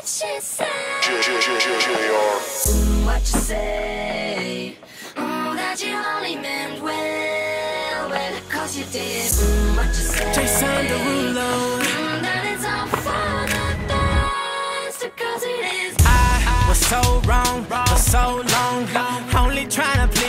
she say? What you say? That you only meant well, cause you did. What you say? Jason Derulo. That it's all for the best, cause it is. I was so wrong for so long, only trying to